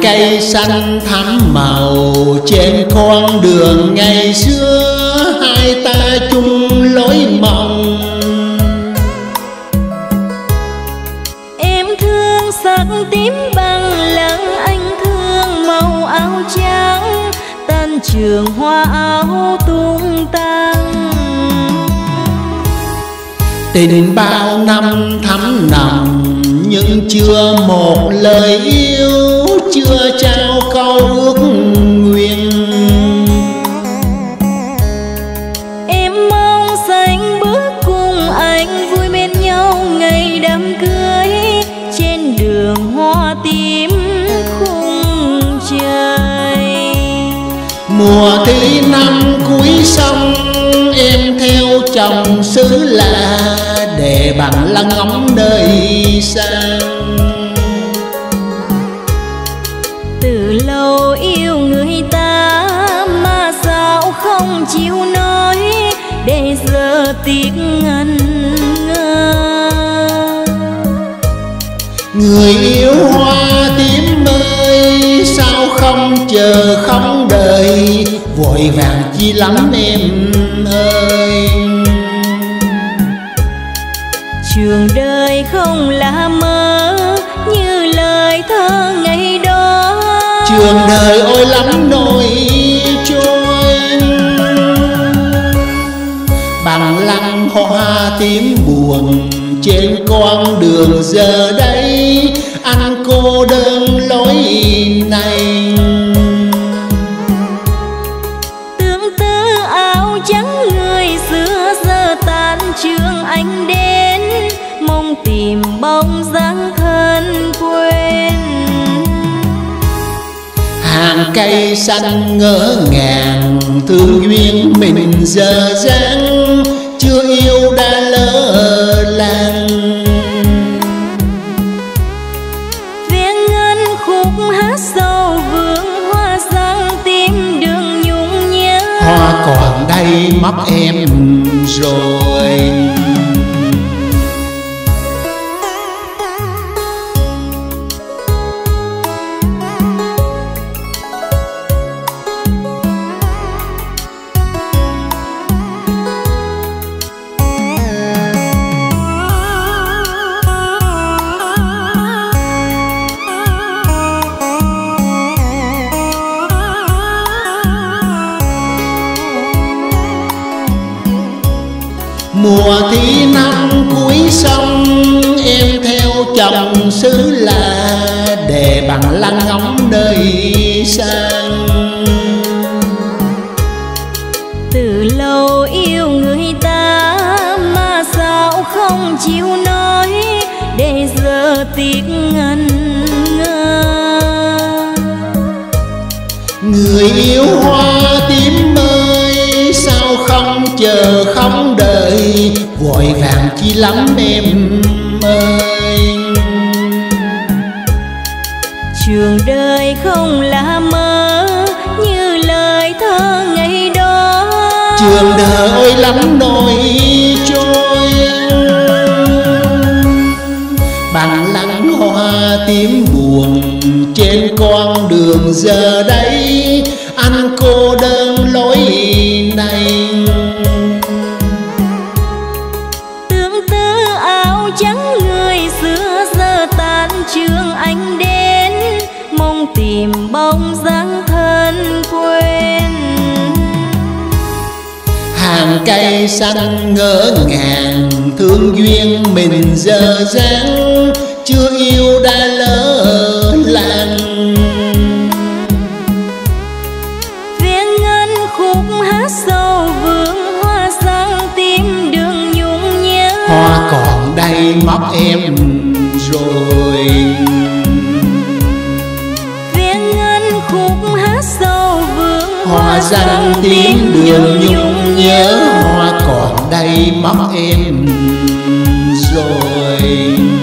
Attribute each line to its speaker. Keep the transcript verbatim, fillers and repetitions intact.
Speaker 1: cây xanh thắm màu trên con đường ngày xưa, hai ta chung lối mộng.
Speaker 2: Em thương sắc tím bằng lăng, anh thương màu áo trắng, tan trường hoa áo tung tăng.
Speaker 1: Tình bao năm thắm nồng nhưng chưa một lời yêu, chưa trao câu ước nguyện.
Speaker 2: Em mong sánh bước cùng anh vui bên nhau ngày đám cưới, trên đường hoa tím khung trời.
Speaker 1: Mùa thi năm cuối sông em theo chồng xứ lạ, để bằng lăng ngóng đời xa.
Speaker 2: Từ lâu yêu người ta mà sao không chịu nói, để giờ tiếc ngần ngơ.
Speaker 1: Người yêu hoa tím ơi, sao không chờ không đợi, vội vàng chi lắm em ơi.
Speaker 2: Trường đời không là mơ như lời thơ ngày đó,
Speaker 1: trường đời ôi lắm nỗi trôi. Bằng lăng hoa tím buồn trên con đường giờ đây, anh cô đơn lối này.
Speaker 2: Tương tư áo trắng người xưa giờ tan trường anh đến, mong tìm bóng dáng thân quên.
Speaker 1: Hàng cây xanh ngỡ ngàng thương duyên mình giờ dang, chưa yêu đã lỡ làng.
Speaker 2: Viễn ngân khúc hát sâu vương hoa răng tim đường nhung nhớ.
Speaker 1: Hoa còn đây mất em rồi. Mùa thi năm cuối sông em theo chồng xứ lạ, để bằng lăng ngóng đời xa.
Speaker 2: Từ lâu yêu người ta mà sao không chịu nói, để giờ tiếc ngần ngơ.
Speaker 1: Người yêu hoa tím ơi, sao không chờ không đợi, vội vàng chi lắm em ơi.
Speaker 2: Trường đời không là mơ như lời thơ ngày đó,
Speaker 1: trường đời ôi lắm nỗi trôi. Bằng lăng hoa tím buồn trên con đường giờ đây, anh cô đơn lối này.
Speaker 2: Tương tư áo trắng người xưa giờ tan trường anh đến, mong tìm bóng dáng thân quên.
Speaker 1: Hàng cây xanh ngỡ ngàng thương duyên mình giờ dang, chưa yêu đã lỡ làng.
Speaker 2: Viễn ngân khúc hát sâu vương hoa răng tim đường nhung nhớ.
Speaker 1: Hoa còn đây mất em rồi.
Speaker 2: Viễn ngân khúc hát sâu vương
Speaker 1: Hoa răng tím đường nhung nhớ, hoa còn đây mất em rồi.